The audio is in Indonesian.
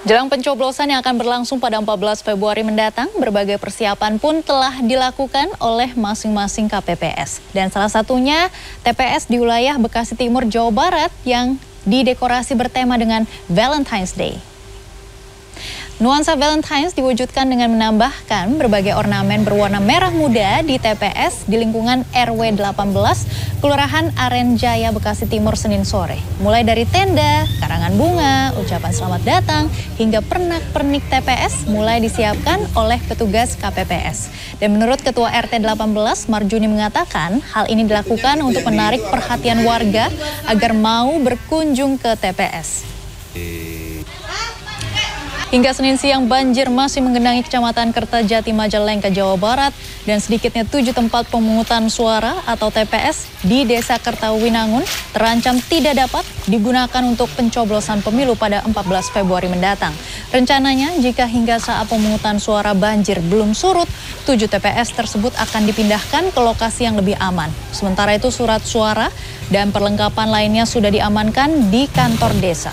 Jelang pencoblosan yang akan berlangsung pada 14 Februari mendatang, berbagai persiapan pun telah dilakukan oleh masing-masing KPPS. Dan salah satunya TPS di wilayah Bekasi Timur, Jawa Barat yang didekorasi bertema dengan Valentine's Day. Nuansa Valentine's diwujudkan dengan menambahkan berbagai ornamen berwarna merah muda di TPS di lingkungan RW 18, Kelurahan Aren Jaya, Bekasi Timur, Senin sore. Mulai dari tenda, karangan bunga, ucapan selamat datang, hingga pernak-pernik TPS mulai disiapkan oleh petugas KPPS. Dan menurut Ketua RT 18, Marjuni mengatakan hal ini dilakukan untuk menarik perhatian warga agar mau berkunjung ke TPS. Hingga Senin siang, banjir masih menggenangi Kecamatan Kertajati, Majalengka, Jawa Barat, dan sedikitnya 7 tempat pemungutan suara atau TPS di Desa Kertawinangun terancam tidak dapat digunakan untuk pencoblosan pemilu pada 14 Februari mendatang. Rencananya, jika hingga saat pemungutan suara banjir belum surut, 7 TPS tersebut akan dipindahkan ke lokasi yang lebih aman. Sementara itu, surat suara dan perlengkapan lainnya sudah diamankan di kantor desa.